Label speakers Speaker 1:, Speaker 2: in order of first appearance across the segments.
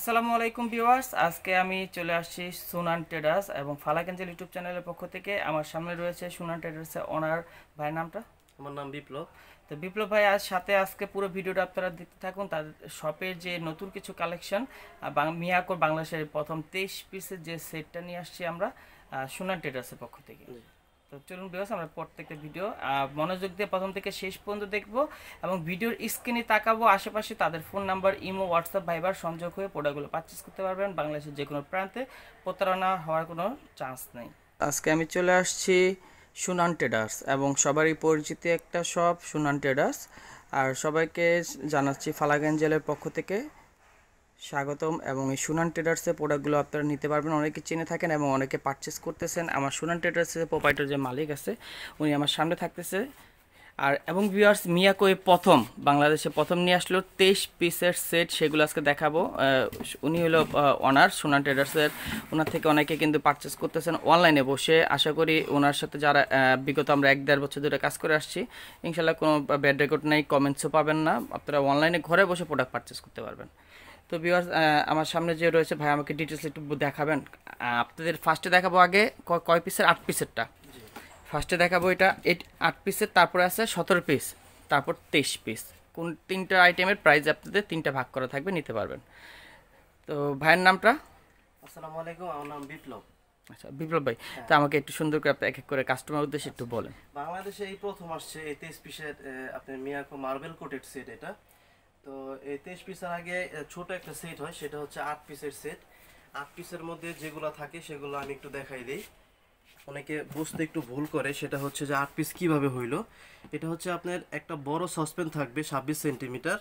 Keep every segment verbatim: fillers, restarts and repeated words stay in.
Speaker 1: আসসালামু আলাইকুম ভিউয়ার্স, আজকে আমি চলে আসছি সুনান ট্রেডার্স এবং ফালাক এঞ্জেল ইউটিউব চ্যানেলের পক্ষ থেকে। আমার সামনে রয়েছে সুনান ট্রেডার্সের ওনার ভাই। নামটা?
Speaker 2: আমার নাম বিপ্লব।
Speaker 1: তো বিপ্লব ভাই আজ সাথে আজকে পুরো ভিডিওটা আপনারা দেখতে থাকুন। তার শপের যে নতুন কিছু কালেকশন, মিয়াকোর বাংলাদেশের প্রথম তেইশ পিসের যে সেটটা নিয়ে আসছি আমরা সুনান ট্রেডার্সের পক্ষ থেকে। তো চলুন ভিউয়ার্স, আমরা প্রত্যেকটা ভিডিও মনোযোগ দিয়ে প্রথম থেকে শেষ পর্যন্ত দেখবো এবং ভিডিওর স্ক্রিনে তাকাবো। আশেপাশে তাদের ফোন নাম্বার, ইমো, হোয়াটসঅ্যাপ, ভাইবার সংযোগ হয়ে প্রোডাক্টগুলো পারচেস করতে পারবেন। বাংলাদেশের যে কোনো প্রান্তে প্রতারণা হওয়ার কোনো চান্স নেই। আজকে আমি চলে আসছি সুনান ট্রেডার্স এবং সবারই পরিচিত একটা শপ সুনান ট্রেডার্স। আর সবাইকে জানাচ্ছি ফালাক এঞ্জেলের পক্ষ থেকে স্বাগতম। এবং এই সুনান ট্রেডার্সের প্রোডাক্টগুলো আপনারা নিতে পারবেন। অনেকে চিনে থাকেন এবং অনেকে পারচেস করতেছেন। আমার সুনান ট্রেডার্সের প্রোপাইটার যে মালিক আছে উনি আমার সামনে থাকতেছে। আর এবং ভিউয়ার্স, মিয়াকো এই প্রথম বাংলাদেশে প্রথম নিয়ে আসলো তেইশ পিসের সেট, সেগুলো আজকে দেখাবো। উনি হলো ওনার সুনান ট্রেডার্সের। ওনার থেকে অনেকে কিন্তু পারচেস করতেছেন অনলাইনে বসে। আশা করি ওনার সাথে যারা বিগত আমরা এক দেড় বছর ধরে কাজ করে আসছি, ইনশাল্লাহ কোনো ব্যাড রেকর্ড নেই, কমেন্টসও পাবেন না। আপনারা অনলাইনে ঘরে বসে প্রোডাক্ট পারচেস করতে পারবেন। তো ভিউয়ার্স, আমার সামনে যে রয়েছে ভাই, আমাকে ডিটেলস একটু দেখাবেন। আপনাদের ফার্স্টে দেখাবো আগে কয় পিসের, আট পিসেরটা ফার্স্টে দেখাবো। এটা এইট আট পিসের, তারপরে আছে সতেরো পিস, তারপর তেইশ পিস। কোন তিনটা আইটেমের প্রাইস আপনাদের তিনটা ভাগ করা থাকবে, নিতে পারবেন। তো ভাইয়ের নামটা?
Speaker 2: আসসালামু আলাইকুম, আমার নাম বিপ্লব।
Speaker 1: আচ্ছা বিপ্লব ভাই, তো আমাকে একটু সুন্দর করে এক এক করে কাস্টমার উদ্দেশ্যে একটু বলেন।
Speaker 2: বাংলাদেশে এই প্রথম আসছে এই তেইশ পিসের আপনার মিয়াকো মার্বেল কোটেড সেট। এটা তো এই তেইশ পিসের আগে ছোট একটা সেট হয়, সেটা হচ্ছে আট পিসের সেট। আট পিসের মধ্যে যেগুলো থাকে সেগুলো আমি একটু দেখাই দিই। অনেকে বুঝতে একটু ভুল করে, সেটা হচ্ছে যে আট পিস কিভাবে হইলো। এটা হচ্ছে আপনার একটা বড় সসপ্যান থাকবে ছাব্বিশ সেন্টিমিটার,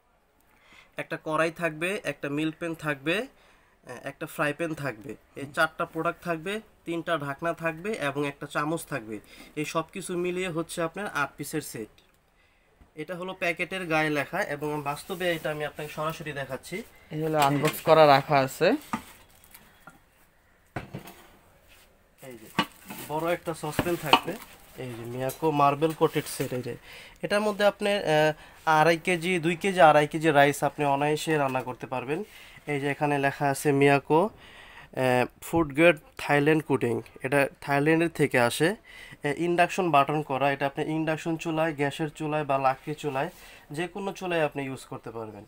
Speaker 2: একটা কড়াই থাকবে, একটা মিল্ক প্যান থাকবে, একটা ফ্রাই প্যান থাকবে, এই চারটা প্রোডাক্ট থাকবে, তিনটা ঢাকনা থাকবে এবং একটা চামচ থাকবে। এই সব কিছু মিলিয়ে হচ্ছে আপনার আট পিসের সেট। এটা হলো প্যাকেটের গায়ে লেখা এবং বাস্তবে এটা আমি আপনাকে সরাসরি দেখাচ্ছি।
Speaker 1: এই হলো আনবক্স করা রাখা আছে।
Speaker 2: এই যে বড় একটা সসপ্যান থাকবে, এই যে মিয়াকো মার্বেল কোটেড সেট। এই যে এটার মধ্যে আপনি আড়াই কেজি দুই কেজি আড়াই কেজি রাইস আপনি অনায়াসে রান্না করতে পারবেন। এই যে এখানে লেখা আছে Miyako food grade Thailand cooking. এটা থাইল্যান্ডের থেকে আসে। ইন্ডাকশন বাটন করা, এটা আপনি ইন্ডাকশন চুলায়, গ্যাসের চুলায় বা লাকড়ি চুলায়, যে কোনো চুলায় আপনি ইউজ করতে পারবেন।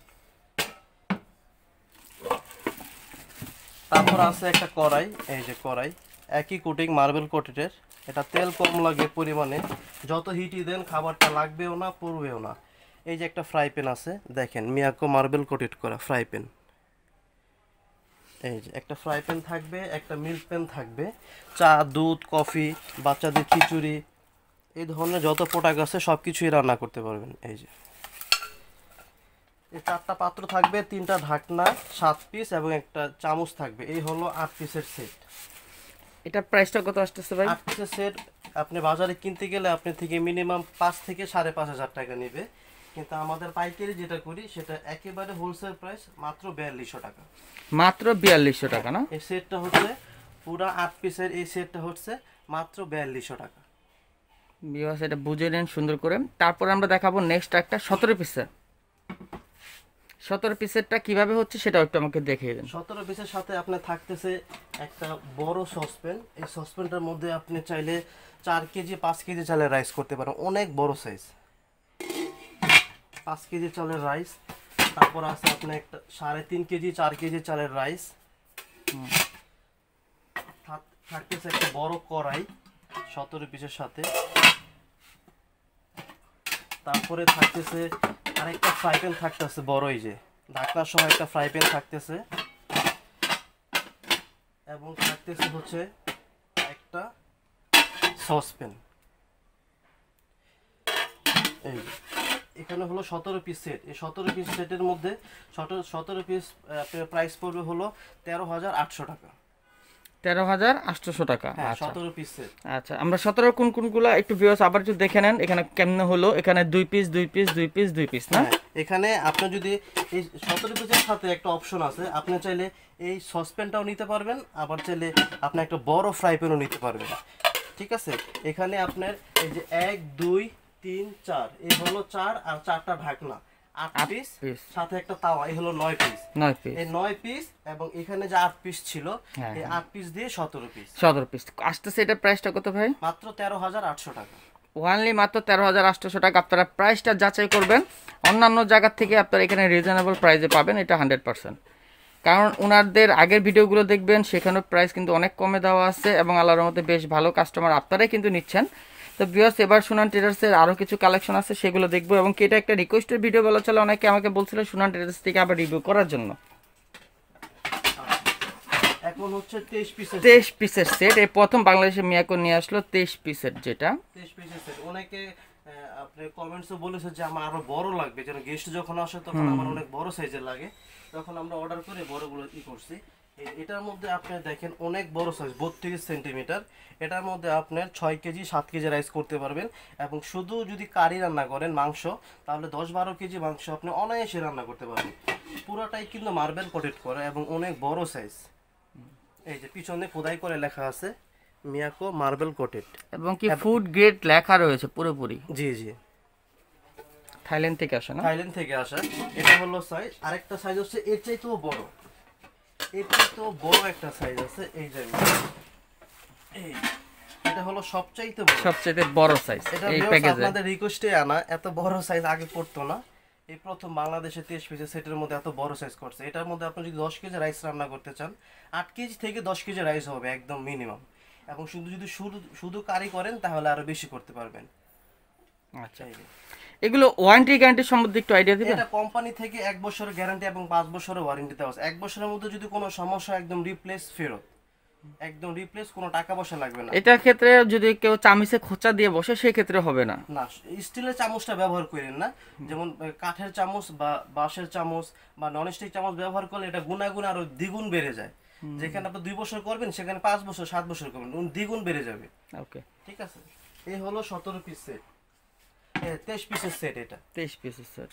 Speaker 2: তারপর আছে একটা কড়াই, এই যে কড়াই একই কোটিং মার্বেল কোটেডের। এটা তেল কম লাগে পরিমাণে, যত হিটই দেন খাবারটা লাগবেও না, পুড়বেও না। এই যে একটা ফ্রাই প্যান আছে, দেখেন মিয়াকো মার্বেল কোটেড করা ফ্রাই প্যান। এই যে একটা ফ্রাই প্যান থাকবে, একটা মিল্ক প্যান থাকবে, চা, দুধ, কফি, বাচ্চাদের খিচুড়ি, এই ধরনের যত প্রোডাক্ট আছে সব কিছুই রান্না করতে পারবেন। এই যে এই চারটা পাত্র থাকবে, তিনটা ঢাকনা, সাত পিস এবং একটা চামচ থাকবে। এই হলো আট পিসের সেট।
Speaker 1: এটা প্রাইসটা কত আসতেছে ভাই?
Speaker 2: আট পিসের সেট আপনি বাজারে কিনতে গেলে আপনি থেকে মিনিমাম পাঁচ থেকে সাড়ে পাঁচ হাজার টাকা নেবে, কিন্তু আমাদের পাইকারি যেটা করি সেটা একেবারে হোলসেল প্রাইস মাত্র বিয়াল্লিশশো টাকা।
Speaker 1: মাত্র বিয়াল্লিশশো টাকা না?
Speaker 2: এই সেটটা হচ্ছে পুরো আট পিসের, এই সেটটা হচ্ছে মাত্র বিয়াল্লিশশো টাকা।
Speaker 1: ভিউয়ার্স, এটা বুঝে নেন সুন্দর করে। তারপর আমরা দেখাবো নেক্সট একটা সতেরো পিসের। সতেরো পিসেরটা কিভাবে হচ্ছে সেটাও একটু আমাকে দেখিয়ে দেন।
Speaker 2: সতেরো পিসের সাথে আপনার থাকতেছে একটা বড় সসপ্যান। এই সসপ্যানটার মধ্যে আপনি চাইলে চার কেজি পাঁচ কেজি চালের রাইস করতে পারেন, অনেক বড় সাইজ, পাঁচ কেজি চালের রাইস। তারপর আছে আপনার একটা সাড়ে তিন কেজি চার কেজি চালের রাইস। থাকতেছে একটা বড় কড়াই সতেরো পিসের সাথে। তারপরে থাকতেছে আরেকটা ফ্রাই প্যান থাকতেছে বড়, এই যে ঢাকনার সহ একটা ফ্রাই প্যান থাকতেছে, এবং থাকতেছে হচ্ছে একটা সসপ্যান। এই এখানে হলো সতেরো পিস সেট। এই সতেরো পিস সেটের মধ্যে সতেরো সতেরো পিস আপনার প্রাইস পড়বে হলো তেরো হাজার আটশো টাকা।
Speaker 1: তেরো হাজার আটশোশো টাকা।
Speaker 2: সতেরো পিস সেট।
Speaker 1: আচ্ছা, আমরা সতেরো কোন কোনগুলো একটু ভিউয়ার্স আবার একটু দেখে নেন। এখানে কেমনে হলো, এখানে দুই পিস দুই পিস দুই পিস দুই পিস না?
Speaker 2: এখানে আপনি যদি এই সতেরো পিসের সাথে একটা অপশন আছে, আপনি চাইলে এই সসপ্যানটাও নিতে পারবেন, আবার চাইলে আপনি একটা বড় ফ্রাই প্যানও নিতে পারবেন। ঠিক আছে, এখানে আপনার এই যে এক দুই তিন চার, এই হলো চার আর চারটা ঢাকনা, আট পিস
Speaker 1: piece।
Speaker 2: সাথে একটা তাওয়া, এই হলো নয় পিস।
Speaker 1: নয় পিস।
Speaker 2: এই নয় পিস এবং এখানে যে আট পিস ছিল,
Speaker 1: হ্যাঁ,
Speaker 2: এই আট পিস দিয়ে সতেরো পিস।
Speaker 1: সতেরো পিস আসতেছে। এটা প্রাইসটা কত ভাই?
Speaker 2: মাত্র তেরো হাজার আটশো টাকা।
Speaker 1: ওয়ানলি মাত্র তেরো হাজার আটশোশো টাকা। আপনারা প্রাইসটা যাচাই করবেন, অন্যান্য জায়গার থেকে আপনারা এখানে রিজনেবল প্রাইসে পাবেন, এটা হান্ড্রেড পার্সেন্ট। কারণ ওনাদের আগের ভিডিওগুলো দেখবেন, সেখানেও প্রাইস কিন্তু অনেক কমে দেওয়া আছে এবং আল্লাহর মধ্যে বেশ ভালো কাস্টমার আপনারাই কিন্তু নিচ্ছেন। তো ভিউয়ার্স, এবার সুনান ট্রেডার্সের আরও কিছু কালেকশন আছে, সেগুলো দেখবো। এবং কি এটা একটা রিকোয়েস্টের ভিডিও বলা চলে, অনেকে আমাকে বলছিল সুনান ট্রেডার্স থেকে আবার রিভিউ করার জন্য।
Speaker 2: এখন হচ্ছে তেইশ পিসের
Speaker 1: তেইশ পিসের সেট, এই প্রথম বাংলাদেশে মিয়াকো নিয়ে আসলো তেইশ পিসের, যেটা
Speaker 2: তেইশ পিসের সেট। অনেকে আপনি কমেন্টসে বলেছে যে আমার আরো বড় লাগবে, যেন গেস্ট যখন আসে তখন আমার অনেক বড় সাইজের লাগে, তখন আমরা অর্ডার করে বড়গুলো ই করছি। এটার মধ্যে আপনি দেখেন অনেক বড় সাইজ, বত্রিশ সেন্টিমিটার। এটার মধ্যে আপনার ছয় কেজি সাত কেজি রাইস করতে পারবেন, এবং শুধু যদি কারি রান্না করেন মাংস, তাহলে দশ বারো কেজি মাংস আপনি অনায়াসে রান্না করতে পারবেন। পুরোটাই কিন্তু মার্বেল কোটেড করে এবং অনেক বড় সাইজ। এই যে পিছনে খোদাই করে লেখা আছে মিয়াকো মার্বেল কোটেড,
Speaker 1: এবং কি ফুড গ্রেড লেখা রয়েছে পুরোপুরি।
Speaker 2: জি জি,
Speaker 1: থাইল্যান্ড থেকে আসে না?
Speaker 2: থাইল্যান্ড থেকে আসা। এটা হলো সাইজ। আরেকটা সাইজ হচ্ছে এর চাইতেও বড়, এর চাইতেও বড় একটা সাইজ আছে। এই যে এই এটা হলো সবচাইতে বড়,
Speaker 1: সবচেয়ে বড় সাইজ
Speaker 2: এটা
Speaker 1: এই
Speaker 2: ভিউয়ার্স
Speaker 1: প্যাকেজে।
Speaker 2: আপনাদের রিকোয়েস্টে আনা। এত বড় সাইজ আগে পড়তো না, এই প্রথম বাংলাদেশে তেইশ পিসের সেটের মধ্যে এত বড় সাইজ করছে। এটার মধ্যে আপনি যদি দশ কেজি রাইস রান্না করতে চান, আট কেজি থেকে দশ কেজি রাইস হবে একদম মিনিমাম। এবং শুধু যদি শুধু শুধু কারি করেন তাহলে আরো বেশি করতে পারবেন।
Speaker 1: আচ্ছা, এগুলো ওয়ারেন্টি গ্যারান্টি সম্বন্ধে একটু আইডিয়া দিবেন?
Speaker 2: এটা কোম্পানি থেকে এক বছরের গ্যারান্টি এবং পাঁচ বছরের ওয়ারেন্টি দেওয়া আছে। এক বছরের মধ্যে যদি কোনো সমস্যা, একদম রিপ্লেস ফেরত, একদম রিপ্লেস, কোনো টাকা পয়সা লাগবে না।
Speaker 1: এটার ক্ষেত্রে যদি কেউ চামিচে খোঁচা দিয়ে বসে, সেই ক্ষেত্রে হবে না?
Speaker 2: না, স্টিলের চামচটা ব্যবহার করেন না। যেমন কাঠের চামচ বা বাঁশের চামচ বা ননস্টিক চামচ ব্যবহার করলে এটা গুণাগুণ আরো দ্বিগুণ বেড়ে যায়। যেখানে আপনি দুই বছর করবেন সেখানে পাঁচ বছর সাত বছর করবেন, দ্বিগুণ বেড়ে যাবে।
Speaker 1: ওকে,
Speaker 2: ঠিক আছে। এই হলো সতেরো পিস সেট, তেইশ পিসের সেট। এটা
Speaker 1: তেইশ পিসের সেট।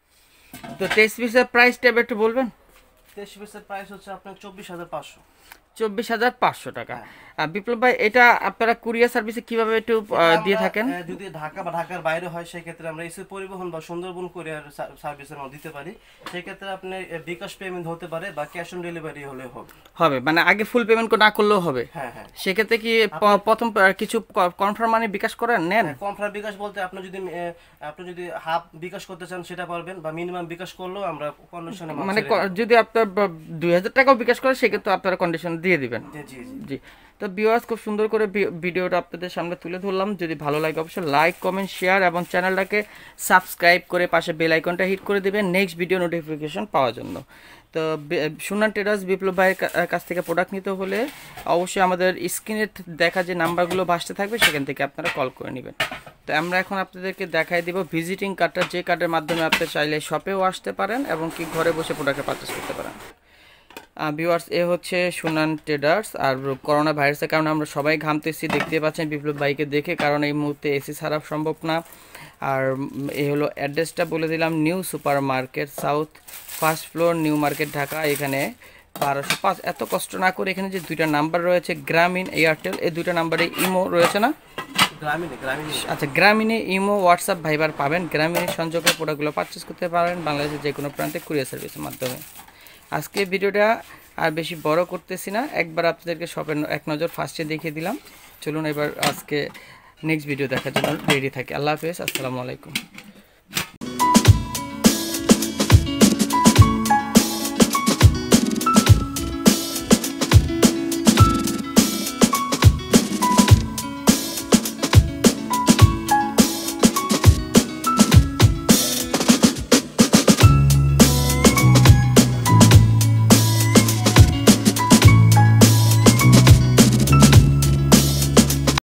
Speaker 1: তো তেইশ পিসের প্রাইসটা একটু বলবেন?
Speaker 2: তেইশ পিসের প্রাইস হচ্ছে আপনার চব্বিশ হাজার পাঁচশো।
Speaker 1: চব্বিশ হাজার পাঁচশো টাকা। আর বিপ্লব ভাই, এটা আপনারা কুরিয়ার সার্ভিসে কিভাবে একটু দিয়ে থাকেন?
Speaker 2: যদি ঢাকা বা ঢাকার বাইরে হয় সেই ক্ষেত্রে আমরা এসে পরিবহন বা সুন্দরবন কুরিয়ার সার্ভিসের মধ্যে দিতে পারি। সেই ক্ষেত্রে আপনি বিকাশ পেমেন্ট হতে পারে বা ক্যাশ অন ডেলিভারি হলে হবে।
Speaker 1: হবে মানে আগে ফুল পেমেন্ট না করলেও হবে?
Speaker 2: হ্যাঁ হ্যাঁ।
Speaker 1: সেক্ষেত্রে কি প্রথম কিছু কনফার্ম মানি বিকাশ করেন নেন?
Speaker 2: কনফার্ম বিকাশ বলতে আপনি যদি আপনি যদি হাফ বিকাশ করতে চান সেটা পারবেন, বা মিনিমাম বিকাশ করলেও আমরা কন্ডিশনে,
Speaker 1: মানে যদি আপনার দুই হাজার টাকাও বিকাশ করে সেক্ষেত্রে আপনারা কন্ডিশন দিয়ে দিবেন।
Speaker 2: জি জি
Speaker 1: জি। তো ভিউয়ার্স, খুব সুন্দর করে ভিডিওটা আপনাদের সামনে তুলে ধরলাম। যদি ভালো লাগে অবশ্যই লাইক কমেন্ট শেয়ার এবং চ্যানেলটাকে সাবস্ক্রাইব করে পাশে বেল আইকনটা হিট করে দিবেন নেক্সট ভিডিও নোটিফিকেশন পাওয়ার জন্য। তো সুনান ট্রেডার্স বিপ্লব ভাইয়ের কাছ থেকে প্রোডাক্ট নিতে হলে অবশ্যই আমাদের স্ক্রিনে দেখা যে নাম্বারগুলো ভাসতে থাকবে সেখান থেকে আপনারা কল করে নেবেন। তো আমরা এখন আপনাদেরকে দেখাই দিব ভিজিটিং কার্ডটা, যে কার্ডের মাধ্যমে আপনি চাইলে শপেও আসতে পারেন এবং কি ঘরে বসে প্রোডাক্ট পারচেস করতে পারেন। ভিউয়ার্স, এ হচ্ছে সুনান ট্রেডার্স। আর করোনা ভাইরাসের কারণে আমরা সবাই ঘামতেছি, দেখতে পাচ্ছেন বিপ্লব ভাইকে দেখে, কারণ এই মুহূর্তে এসি ছাড়া সম্ভব না। আর এই হলো অ্যাড্রেসটা বলে দিলাম, New Super Market, South First Floor, New Market, Dhaka. এখানে বারোশো পাঁচ। এত কষ্ট না করে এখানে যে দুইটা নাম্বার রয়েছে, গ্রামীণ, এয়ারটেল, এই দুইটা নাম্বারে ইমো রয়েছে না?
Speaker 2: গ্রামীণে গ্রামীণে
Speaker 1: আচ্ছা, গ্রামীণে ইমো হোয়াটসঅ্যাপ ভাইবার পাবেন। গ্রামীণের সংযোগের প্রোডাক্টগুলো পারচেস করতে পারেন বাংলাদেশের যে কোনো প্রান্তে কুরিয়ার সার্ভিসের মাধ্যমে। আজকে ভিডিওটা আর বেশি বড় করতেছি না, একবার আপনাদেরকে শপের এক নজর ফার্স্টে দেখিয়ে দিলাম। চলুন এবার আজকে নেক্সট ভিডিও দেখার জন্য রেডি থাকি। আল্লাহ হাফেজ, আসসালামু আলাইকুম।